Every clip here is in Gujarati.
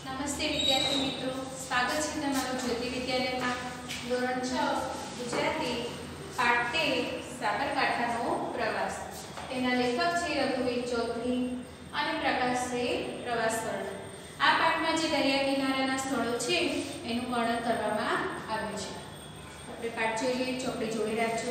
નમસ્તે વિદ્યાર્થી મિત્રો, સ્વાગત છે તમારું જ્યોતિ વિદ્યાલયમાં. ધોરણ 6 ગુજરાતી પાઠ 13 સાબરકાંઠાનો પ્રવાસ. તેના લેખક છે રઘુવીર ચૌધરી અને પ્રકાશ છે પ્રવાસ વર્ણન. આ પાઠમાં જે દરિયા કિનારાના સ્થળો છે એનું વર્ણન કરવામાં આવ્યું છે. આપણે પાઠ જોઈએ, ચોપડી જોડે રાખજો.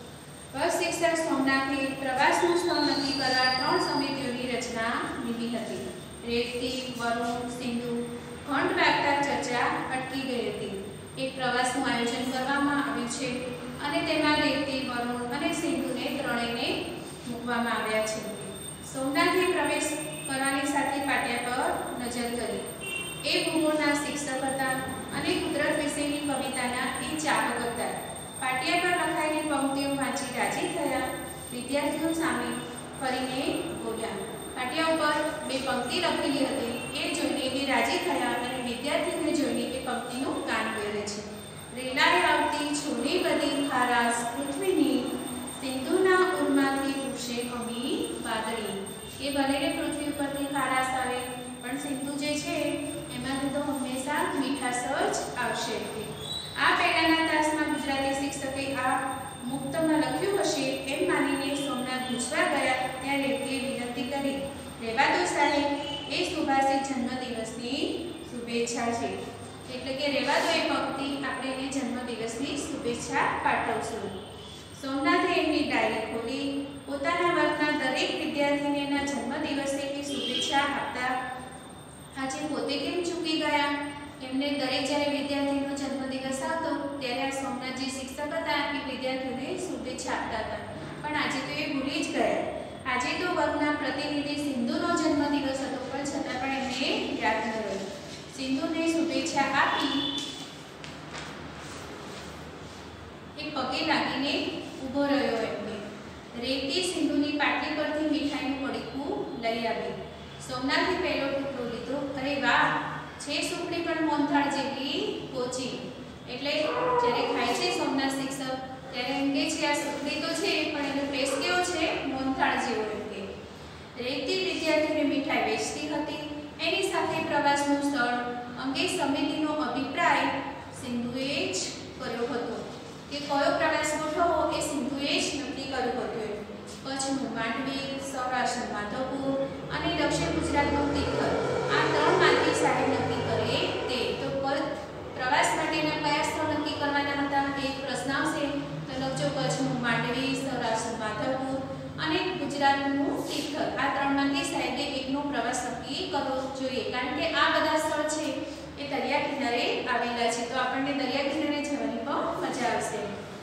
બસ શિક્ષક સોમનાથે પ્રવાસનું સ્થળ નક્કી કરવા 3 સમિતિઓની રચના લીધી હતી. રેતી, વરુણ, સિંધુ ઘંટ વાગતા ચર્ચા અટકી ગઈ હતી. એક પ્રવાસનું આયોજન કરવામાં આવ્યું છે અને તેમાં રેતી, વરુણ અને સિંધુને ત્રણેયને મૂકવામાં આવ્યા છે. સોમનાથે પ્રવેશ કરવાની સાથે પાટિયા પર નજર કરી. એ ભૂગોળના શિક્ષક હતા અને કુદરત વિશેની કવિતાના એ ચાહક હતા. પાટિયા પર લખાયેલી પંક્તિઓ વાંચી રાજી થયા. વિદ્યાર્થીઓ સામે ફરીને બોલ્યા. પાટિયા ઉપર બે પંક્તિ લખેલી હતી. એ જોઈને એ રાજી થયા અને વિદ્યાર્થીને જોઈને એ પંક્તિનું ગાન કરે છે. રેલાએ આવતી છોડી બધી ખારાશ પૃથ્વીની, સિંધુના ઉરમાંથી ઉઠશે અમી વાદળી. એ ભલે પૃથ્વી ઉપરથી ખારાશ આવે પણ સિંધુ જે છે એમાંથી તો હંમેશા મીઠાશ જ આવશે. આ પહેલાના તાસમાં ગુજરાતી શિક્ષકે આ મુક્તમાં લખ્યું હશે એમ માનીને સોમનાથ પૂછવા ગયા. ત્યાં રેતીએ વિનંતી કરી, રહેવા દો સાહેબ, એ સુભાષિત જન્મદિવસની શુભેચ્છા છે. એટલે કે રહેવા દો એ પંક્તિ, આપણે એને જન્મદિવસની શુભેચ્છા પાઠવશું. સોમનાથે એમની ડાયરી ખોલી પોતાના વર્ગના દરેક વિદ્યાર્થીને એના જન્મદિવસે એ શુભેચ્છા આપતા આજે પોતે કેમ ચૂકી ગયા? એમને દરેક જ્યારે વિદ્યાર્થીનો જન્મદિવસ આવતો ત્યારે આ સોમનાથ જે શિક્ષક હતા એ વિદ્યાર્થીઓને શુભેચ્છા આપતા હતા, પણ આજે તો એ ભૂલી જ ગયા. આજે તો વર્ગના પ્રતિનિધિ સિંધુનો જન્મદિવસ હતો, પણ છતાં પણ એમને યાદ ન રહ્યું. સિંધુને શુભેચ્છા આપી એ પગે લાગીને ઊભો રહ્યો. એમને રેતી સિંધુની પાટલી પરથી મીઠાઈનું પડીકું લઈ આવી. સોમનાથે પહેલો ટુકડો લીધો. અરે વાહ, છે સુપડી પણ મોહનથાળ જેટલી પોચી. એટલે જ્યારે ખાય છે સોમનાથ શિક્ષક ત્યારે એમ કે છે આ સુપડી તો છે પણ એનો ટેસ્ટ કેવો છે? મોહનથાળ જેવો. એમ કે રેતી વિદ્યાર્થીને મીઠાઈ વેચતી હતી. એની સાથે પ્રવાસનું સ્થળ અંગે સમિતિનો અભિપ્રાય સિંધુએ જ કર્યો હતો કે કયો પ્રવાસ ગોઠવવો એ સિંધુએ જ નક્કી કર્યું હતું. કચ્છનું માંડવી, સૌરાષ્ટ્રનું માધવપુર અને દક્ષિણ ગુજરાતનું તિથલ, આ ત્રણમાંથી સાહેબ નક્કી કરે તે. તો પ્રવાસ માટેના કયા સ્થળ નક્કી કરવાના હતા? એક પ્રશ્ન આવશે તો લખજો કચ્છનું માંડવી, સૌરાષ્ટ્રનું માધવપુર અને ગુજરાતનું તિથલ. આ ત્રણમાંથી સાહેબે એકનો પ્રવાસ નક્કી કરવો જોઈએ, કારણ કે આ બધા સ્થળ છે એ દરિયા કિનારે આવેલા છે. તો આપણને દરિયા કિનારે જવાની પણ મજા આવશે.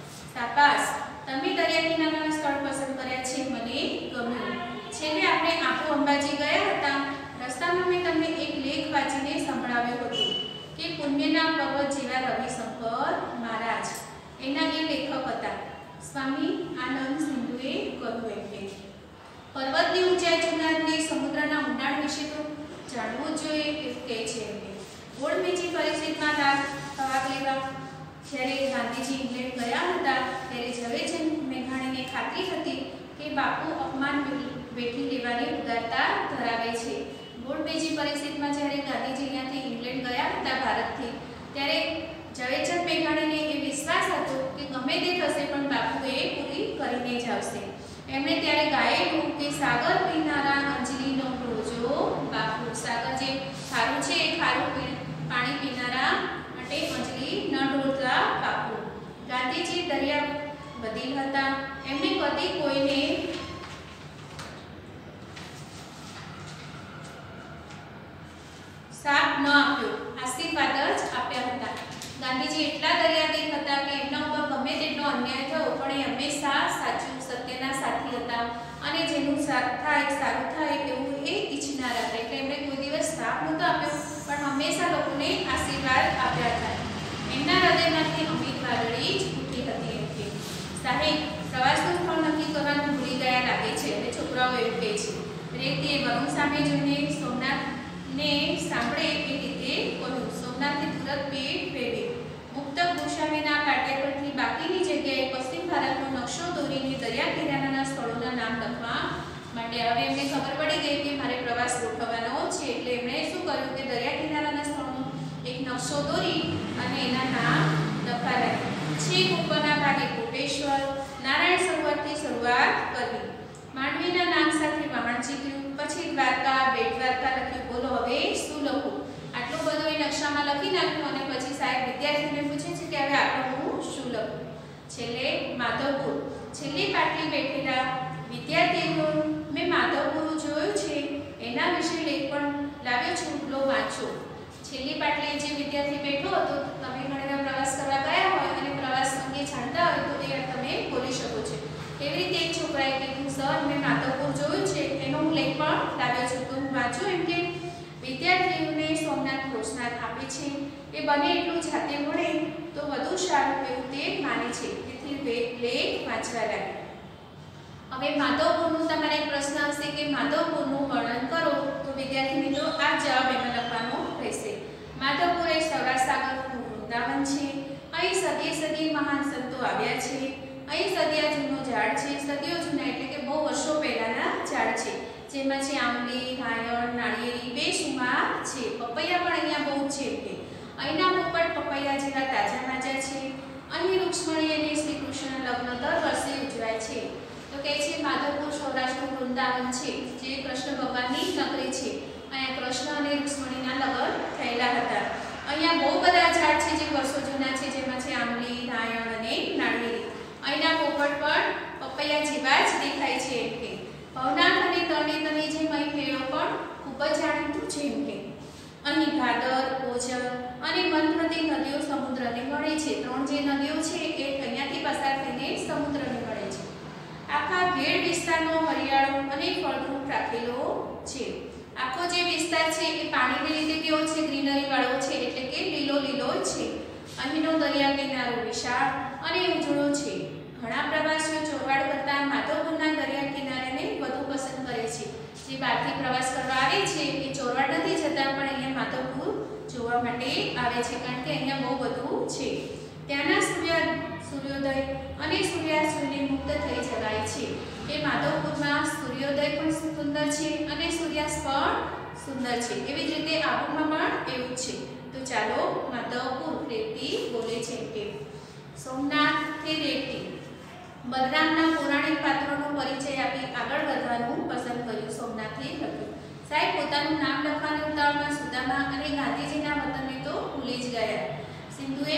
શાબાશ, તમે દરિયા કિનારાના સ્થળ પસંદ કર્યા છે, મને ગમ્યું. છેલ્લે આપણે આબુ અંબાજી ગયા હતા. રસ્તામાં મેં તમને એક લેખ વાંચીને સંભળાવ્યો હતો કે પુણ્યના પર્વત જેવા રવિશંકર મહારાજ, એના એ લેખક હતા. સ્વામી આનંદ સિંધુએ કહ્યું એમ કે પર્વતની ઊંચાઈ જોનારને સમુદ્રના ઊંડાણ વિશે તો જાણવું જ જોઈએ એવું કહે છે. ગોળમેજી પરિષદમાં ભાગ લેવા જ્યારે ગાંધીજી ઇંગ્લેન્ડ ગયા હતા ત્યારે ઝવેરચંદ મેઘાણીને ખાતરી હતી કે બાપુ અપમાન વેઠી લેવાની ઉદારતા ધરાવે છે. ગોળમેજી પરિષદમાં જ્યારે ગાંધીજી અહીંયાથી ઇંગ્લેન્ડ ગયા હતા ભારતથી, ત્યારે ઝવેરચંદ મેઘાણીને એ વિશ્વાસ હતો કે ગમે તે થશે પણ બાપુ એ પૂરી કરીને જ આવશે. એમણે ત્યારે ગાયેલું કે સાગર પીનારા અંજલિનો રોજો બાપુ. સાગર જે ખારું છે એ ખારું પાણી પીનારા માટે અંજલિ ન ઢોળતા બાપુ. ગાંધીજી દરિયા બદીલ હતા. એમને કદી કોઈને સાપ ન આપ્યો, આશીર્વાદ જ આપ્યા હતા. ગાંધીજી એટલા દરિયાદિલ હતા કે એમના ઉપર ગમે તેટલો અન્યાય થયો પણ એ હંમેશા સાચું, સત્યના સાથી હતા અને જેનું થાય સારું થાય એવું એ ઈચ્છનાર હતા. એટલે એમણે કોઈ દિવસ સાપ નહોતો આપ્યો પણ હંમેશા લોકોને આશીર્વાદ આપ્યા હતા. એમના હૃદયમાંથી અમિત વાદળી જ ઉઠી હતી. એમ કે સાહેબ, પ્રવાસનું સ્થળ નક્કી કરવાનું ભૂલી ગયા લાગે છે અને છોકરાઓ એવું કહે છે. રેતીએ વરુણ સામે જોઈને સોમનાથને સાંભળે એ રીતે કહ્યું. સોમનાથે તુરંત પેટ ફેરવ્યું. મુક્ત ગોસ્વામીના પાટિયા પરથી બાકીની જગ્યાએ પશ્ચિમ ભારતનો નકશો દોરીને દરિયા કિનારાના સ્થળોના નામ લખવા માટે હવે એમને ખબર પડી ગઈ કે મારે પ્રવાસ ગોઠવવાનો છે. એટલે એમણે શું કર્યું કે દરિયા કિનારાના લખ્યું અને પછી સાહેબ વિદ્યાર્થીને પૂછે છે કે હવે આપણે હું શું લખું. છેલ્લે માધવપુર. છેલ્લી પાટલી બેઠેલા વિદ્યાર્થીઓ મેં માધવપુર જોયું છે એના વિશે લેખ પણ લાવ્યો છું, લો વાંચો. છેલ્લી પાટલીએ જે વિદ્યાર્થી બેઠો હતો, તમે ઘણીવાર પ્રવાસ કરવા ગયા હોય અને પ્રવાસ અંગે જાણતા હોય તો એ તમે બોલી શકો છો. એવી રીતે એક છોકરાએ કીધું, સર મેં માધવપુર જોયું છે એનો હું લેખ પણ લાવ્યો છું, તો હું વાંચું. એમ કે વિદ્યાર્થીઓને સોમનાથ પ્રોત્સાહન આપે છે, એ બને એટલું જાતે ભણે તો વધુ સારું એવું તે માને છે, તેથી લેખ વાંચવા લાગે. હવે માધવપુરનું તમારે એક પ્રશ્ન હશે કે માધવપુરનું વર્ણન કરો, તો વિદ્યાર્થી મિત્રો આ જવાબ એમાં લખવાનો રહેશે. માધવપુર એ સૌરાષ્ટ્ર સાગરનું વૃંદાવન છે. અહીં સદીએ સદી મહાન સંતો આવ્યા છે. અહીં સદિયા જૂનું ઝાડ છે. સદીઓ જૂના એટલે કે બહુ વર્ષો પહેલાના ઝાડ છે, જેમાં છે આંબલી, રાયણ, નાળિયેરી, બેસુમાર છે. પપૈયા પણ અહીંયા બહુ છે. કે અહીંના પોપટ પપૈયા જેવા તાજા તાજા છે. અહીં રૂક્ષ્મણી અને શ્રી કૃષ્ણ લગ્ન દર વર્ષે ઉજવાય છે. તો કહે છે માધવપુર સૌરાષ્ટ્રનું વૃંદાવન છે, જે કૃષ્ણ ભગવાનની નગરી છે. અહીંયા કૃષ્ણ અને રૂક્ષ્મણીના લગ્ન થયેલા હતા. અહીંયા બહુ બધા ઝાડ છે જે વર્ષો જૂના છે, જેમાં છે આંબલી, રાયણ અને નાળિયેરી. અહીંના પોપટ પણ પપૈયા જેવા જ દેખાય છે. એમ કે ભવનાથ અને તરણેતરની જેમ અહીં મેળો પણ ખૂબ જ જાણીતું છે. એમ કે અહીં ભાદર, ઓજર અને મનપ્રતિ નદીઓ સમુદ્રને મળે છે. ત્રણ જે નદીઓ છે એ અહીંયાથી પસાર થઈને સમુદ્રને મળે છે. આખા ભેડ વિસ્તારનો હરિયાળો અને ફળદ્રુપ રાખેલો છે. આખો જે વિસ્તાર છે એ પાણીને લીધે કેવો છે? ગ્રીનરી વાળો છે, એટલે કે લીલો લીલો છે. અહીંનો દરિયા કિનારો વિશાળ અને ઉજળો છે. ઘણા પ્રવાસીઓ ચોરવાડ કરતા માધવપુરના દરિયા કિનારાને વધુ પસંદ કરે છે. જે બહારથી પ્રવાસ કરવા આવે છે એ ચોરવાડ નથી જતા, પણ અહીંયા માધવપુર જોવા માટે આવે છે, કારણ કે અહીંયા બહુ બધું છે. ત્યાંના સૂર્યોદય અને સૂર્યાસ્તને મુક્ત થઈ જવાય છે. એ માધવપુરમાં સૂર્યોદય પણ સુંદર છે અને સૂર્યાસ્ત પણ સુંદર છે. એવી જ રીતે આબુમાં પણ એવું છે. તો ચાલો માધવપુર રેતી બોલે છે કે સોમનાથ તે રેતી. બલરામના પૌરાણિક પાત્રોનો પરિચય આપી આગળ વધવાનું પસંદ કર્યું. સોમનાથથી લખ્યું. સાહેબ પોતાનું નામ લખવાના ઉતાવળમાં સુદામા અને ગાંધીજીના વતનને તો ભૂલી જ ગયા. સિંધુએ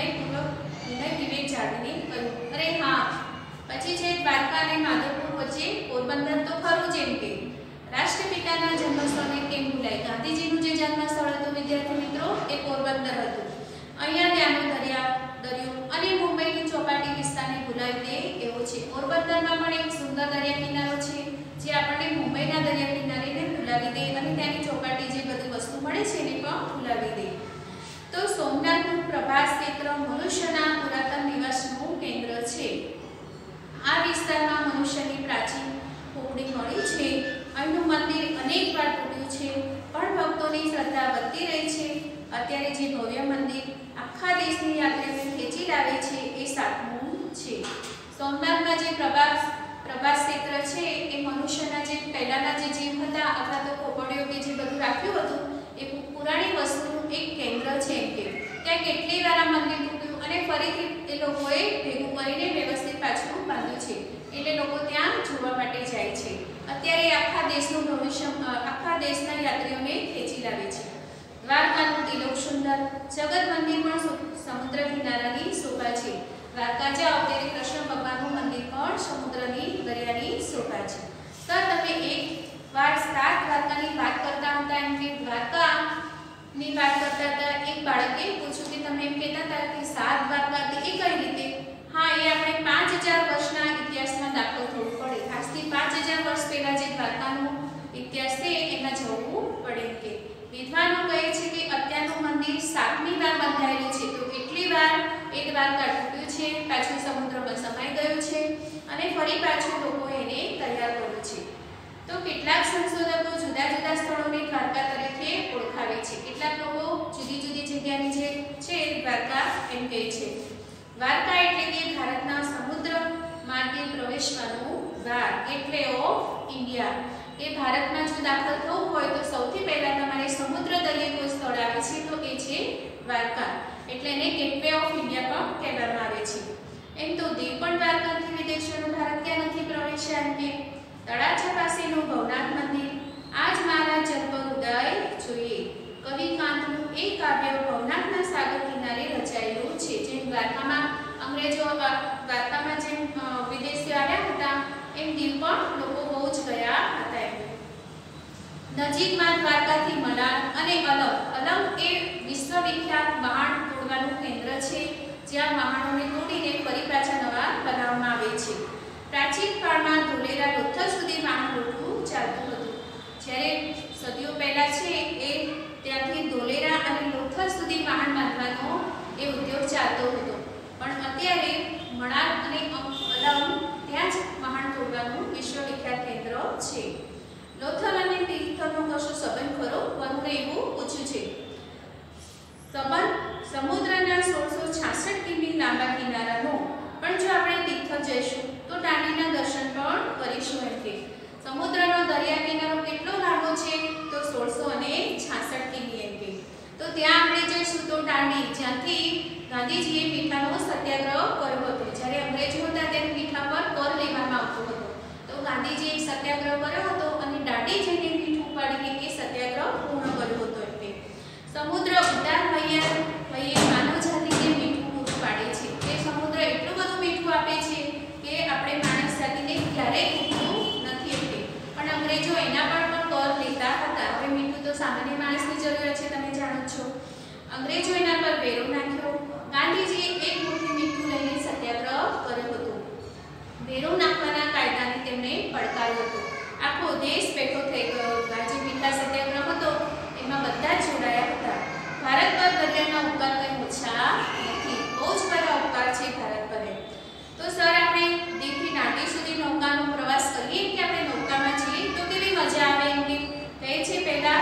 વિનય વિવેક જાળવીને કહ્યું, અરે હા, પછી છે દ્વારકા અને માધવપુર વચ્ચે પોરબંદર તો ખરું જ. એમ કે રાષ્ટ્રપિતાના જન્મસ્થળને કેમ ભૂલાય? ગાંધીજીનું જે જન્મસ્થળ હતું વિદ્યાર્થી મિત્રો એ પોરબંદર હતું. અહીંયા ત્યાંનો દરિયો અને મુંબઈની ચોપાટી વિસ્તારને ભૂલાવી દે એવો છે. પોરબંદરમાં પણ એક સુંદર દરિયા કિનારો છે, જે આપણને મુંબઈના દરિયા કિનારેને ભૂલાવી દે અને ત્યાંની ચોપાટી જે બધી વસ્તુ મળે છે એને પણ ભૂલાવી દે. તો સોમનાથનું પ્રભાસ ક્ષેત્ર મનુષ્યના પુરાતન નિવાસનું કેન્દ્ર છે. આ વિસ્તારમાં મનુષ્યની પ્રાચીન ખોપડી મળી છે. અહીંનું મંદિર અનેક વાર તૂટ્યું છે, પણ ભક્તોની શ્રદ્ધા વધતી રહી છે. અત્યારે જે ભવ્ય મંદિર આખા દેશની યાત્રીઓને ખેંચી લાવે છે એ સાતમું છે. સોમનાથમાં જે પ્રભાસ ક્ષેત્ર છે એ મનુષ્યના જે પહેલાના જે જીવ હતા અથવા તો ખોપડીઓ કે જે બધું રાખ્યું હતું એ પુરાણી વસ્તુનું એક કેન્દ્ર છે. એમ કે ત્યાં કેટલી વાર આ મંદિર તૂટ્યું અને ફરીથી એ લોકોએ ભેગું કરીને વ્યવસ્થિત પાછું બાંધ્યું છે, એટલે લોકો ત્યાં જોવા માટે જાય છે. અત્યારે આખા દેશનું ભવિષ્ય આખા દેશના યાત્રીઓને ખેંચી લાવે છે. દ્વારકાનું તિલોક સુંદર જગત મંદિર પણ સમુદ્ર કિનારાની શોભા છે. દ્વારકા જાઓ ત્યારે કૃષ્ણ ભગવાનનું મંદિર પણ સમુદ્રની દરિયાની શોભા છે. તો તમે એક વાર સાત દ્વારકાની વાત કરતા હતા. એમ કે દ્વારકાની વાત કરતા હતા. એક બાળકે પૂછ્યું કે તમે એમ કહેતા હતા કે સાત દ્વારકા એ કઈ રીતે? હા, એ આપણે 5000 વર્ષના ઇતિહાસમાં દાખલો થવું પડે. આજથી 5000 વર્ષ પહેલા જે દ્વારકાનો ઇતિહાસ છે એમાં જવું પડે. કે વિદ્વાનો કહે છે કે અત્યારનું મંદિર 7મી વાર બંધાયેલું છે, તો એટલી વાર એ દ્વારકા તૂટ્યું છે, પાછું સમુદ્રમાં સમાઈ ગયું છે અને ફરી પાછું લોકો એને તૈયાર કર્યું છે. તો કેટલાક સંશોધકો જુદા જુદા સ્થળોને દ્વારકા તરીકે ઓળખાવે છે. કેટલાક લોકો જુદી જુદી જગ્યાની જે છે દ્વારકા એમ કહે છે. દ્વારકા એટલે કે ભારતના સમુદ્ર માર્ગે પ્રવેશવાનું દ્વાર, ગેટવે ઓફ ઇન્ડિયા. એ ભારતમાં જો દાખલ થવું હોય તો સૌથી પહેલા તમારે સમુદ્ર તળિયે કોઈ સ્થળ આવે છે તો એ છે દ્વારકા, એટલે એને ગેટવે ઓફ ઇન્ડિયા પણ કહેવામાં આવે છે. એમ તો દેવ પણ દ્વારકાથી વિદેશીઓનો ભારત ક્યાં નથી પ્રવેશ્યા. એમ કે તળાજા પાસેનું ભવનાથ મંદિર આજ મારા જન્મ ઉદય જોઈએ. કવિ કાંતનું એ કાવ્ય ભવનાથના અંગ્રેજો દ્વારકામાં જેમ વિદેશીઓ આવ્યા હતા એમ દીવ પણ લોકો બહુ જ ગયા હતા. નજીકમાં દ્વારકાથી મલાડ અને અલંગ એ વિશ્વવિખ્યાત વહાણ તોડવાનું કેન્દ્ર છે, જ્યાં વહાણોને તોડીને ફરી પાછા નવા બનાવવામાં આવે છે. પ્રાચીન કાળમાં ધોલેરા લોથલ સુધી વહાણ તોડવું ચાલતું હતું. જ્યારે સદીઓ પહેલા છે એ ત્યાંથી ધોલેરા અને લોથલ સુધી વહાણ બાંધવાનો એ ઉદ્યોગ ચાલતો હતો, પણ અત્યારે મણાર અને અલંગ ત્યાં જ વહાણ તોડવાનું વિશ્વવિખ્યાત કેન્દ્ર છે. લોથલ અને તિથલનો કશો સંબંધ ખરો? વરુણે એવું પૂછ્યું છે. સંબંધ સમુદ્રના 1666 કિમી લાંબા કિનારાનો, પણ જો આપણે તિથલ જઈશું તો દાંડીના દર્શન પણ કરીશું. એમ કે સમુદ્રનો દરિયા કિનારો કેટલો લાંબો છે? તો 1666 કિમી. એમ કે તો ત્યાં આપણે જઈશું તો દાંડી, જ્યાંથી ગાંધીજીએ મીઠાનો સત્યાગ્રહ કર્યો હતો. જ્યારે અંગ્રેજો હતા ત્યારે મીઠા પર કર લેવામાં આવતો હતો, તો ગાંધીજીએ સત્યાગ્રહ કર્યો હતો અને દાંડી જઈને મીઠું ઉપાડીને એ સત્યાગ્રહ પૂર્ણ કર્યો હતો. એટલે સમુદ્ર ઉદાર વયે માનવ જાતિને મીઠું પૂરું પાડે છે. તે સમુદ્ર એટલું બધું મીઠું આપે છે કે આપણે માણસ જાતિને ક્યારેય ભૂખવું નથી. એટલે પણ અંગ્રેજો એના પર પણ કર લેતા હતા. હવે મીઠું તો સામાન્ય માણસની જરૂરિયાત છે, તમે જાણો છો. અંગ્રેજો એના પર વેરો નાખ્યો. ગાંધીજીએ એક મુઠ્ઠી મીઠું લઈને સત્યાગ્રહ કર્યો હતો. વેરો નાખવાના કાયદાને તેમણે પડકાર્યો હતો. આખો દેશ ભેગો થઈ ગયો હતો. આ જે મીઠા સત્યાગ્રહ હતો એમાં બધા જ જોડાયા હતા. ભારત પર દરિયાના ઉપકાર કંઈ ઓછા નથી, બહુ જ બધા ઉપકાર છે ભારત પર. તો સર આપણે દીવથી દાંડી સુધી નૌકાનો પ્રવાસ કરીએ કે આપણે નૌકામાં છીએ તો કેવી મજા આવે? એમ કે કહે છે પહેલા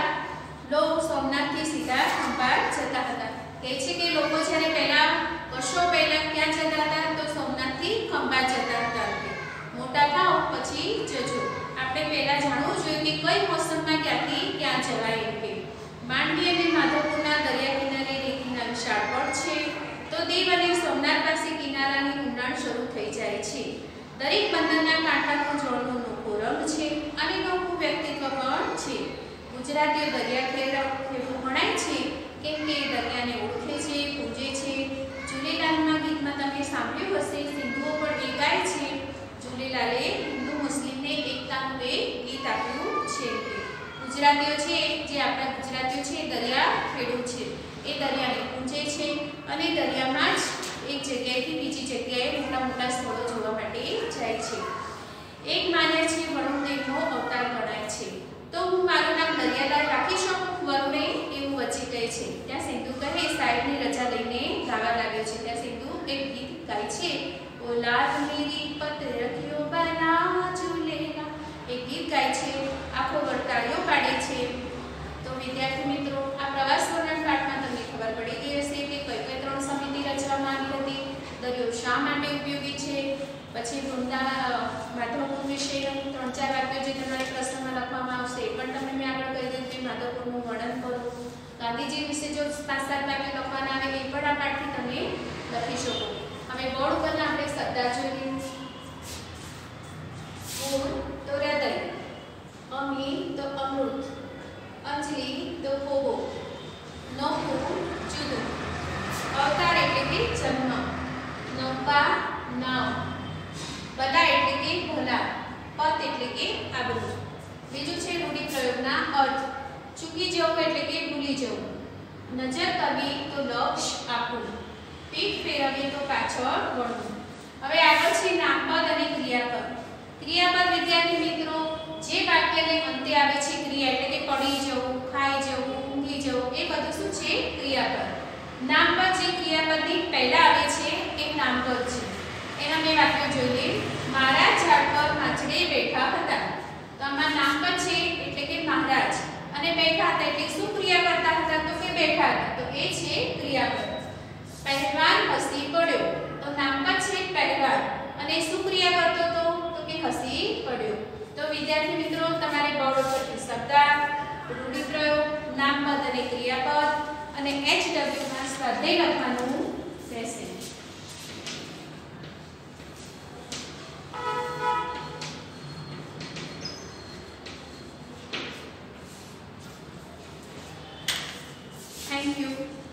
સોમનાથથી સીધા ખંભાત જતા હતા. કહે છે કે લોકો જ્યારે પહેલા વર્ષો પહેલા ક્યાં જતા હતા? તો સોમનાથથી ખંભાત જતા હતા. મોટા થાવ પછી જજો. આપણે પહેલા જાણવું જોઈએ કે કઈ મોસમમાં ક્યાંથી ક્યાં જવાય. એમ કે માંડવી અને માધવપુરના દરિયા કિનારે રેતીના વિશાળ પડ છે, તો દીવ અને સોમનાથ પાસે કિનારાની ઊંડાણ શરૂ થઈ જાય છે. દરેક બંદરના કાંઠાનો જળનો નોખો રંગ છે અને નોખું વ્યક્તિત્વ પણ છે. ગુજરાતીઓ દરિયા ખેડૂ ગણાય છે કેમ કે દરિયાને ઓળખે છે, પૂજે છે. ઝૂલેલાલના ગીતમાં તમે સાંભળ્યું હશે, સિંધુઓ પણ એ ગાય છે. ઝૂલેલાલે હિન્દુ મુસ્લિમને એકતાનું એક ગીત આપ્યું છે. ગુજરાતીઓ છે, જે આપણા ગુજરાતીઓ છે, દરિયા ખેડૂત છે. એ દરિયાને પૂજે છે અને દરિયામાં જ એક જગ્યાએથી બીજી જગ્યાએ મોટા મોટા સ્થળો જોવા માટે જાય છે. એક માન્ય છે વરુણદેવનો અવતાર ગણાય છે. તો હું મારું નામ દરિયાલાલ રાખી શકું? વરુણે એવું વચ્ચે કહે છે. ત્યાં સિંધુ કહે સાહેબની રજા લઈને ગાવા લાગ્યો છે. ત્યાં સિંધુ એક ગીત ગાય છે, ઓલાદ મેરી પત્ર રખ્યો બના ઝૂલેલા. એક ગીત ગાય છે, આખો વરતાળીઓ પાડે છે. તો વિદ્યાર્થી મિત્રો, આ પ્રવાસ વર્ણન પાઠમાં તમને ખબર પડી ગઈ હશે કે કઈ કઈ 3 સમિતિ રચવામાં આવી હતી, દરિયો શા માટે ઉપયોગી છે, પછી માધવપુર વિશે 3-4 વાક્યો જે તમારે પ્રશ્નમાં લખવામાં આવશે એ પણ તમને મેં આગળ કહી દીધું કે માધવપુરનું વર્ણન કરો. ગાંધીજી વિશે જો 5-7 વાક્યો લખવાના આવે એ પણ આ પાઠથી તમે લખી શકો. હવે બોર્ડ ઉપરના આપણે શબ્દ જોઈએ. પૂર તો હૃદય, અમી તો અમૃત, અંજલિ તો પોવો, નૌકું જુદું, અવતાર એટલે કે જન્મ, નૌકા નાવ, ભલા એટલે કે ભલા, પત એટલે કે આબરૂ. બીજું છે રૂઢિપ્રયોગના અર્થ. ચૂકી જવું એટલે કે ભૂલી જવું, નજર કરવી તો લક્ષ્ય આપવું, પીઠ ફેરવવી તો પાછળ વળવું. હવે આગળ છે નામપદ અને ક્રિયાપદ. ક્રિયાપદ વિદ્યાર્થી મિત્રો જે વાક્યને અંતે આવે છે ક્રિયા એટલે કે પડી જવું, ખાઈ જવું, ઊંઘી જવું, એ બધું શું છે? ક્રિયાપદ. નામપદ જે ક્રિયાપદની પહેલા આવે છે એ નામપદ છે. એના બે વાક્યો જોઈએ. મારા ઝાડ પર માછડે બેઠા હતા. તો આમાં નામપદ છે એટલે કે મહારાજ, અને બેઠા હતા એટલે શું ક્રિયા કરતા હતા? તો કે બેઠા હતા. તો એ છે ક્રિયાપદ. પહેલવાન હસી પડ્યો. તો નામપદ છે પહેલવાન, અને શું ક્રિયા કરતો હતો? તો કે હસી પડ્યો. તો વિદ્યાર્થી મિત્રો, તમારે બોર્ડ ઉપરથી શબ્દ, રૂઢિપ્રયોગ, નામપદ અને ક્રિયાપદ અને HW માં સ્વાધ્યાય લખવાનું રહેશે. Thank you.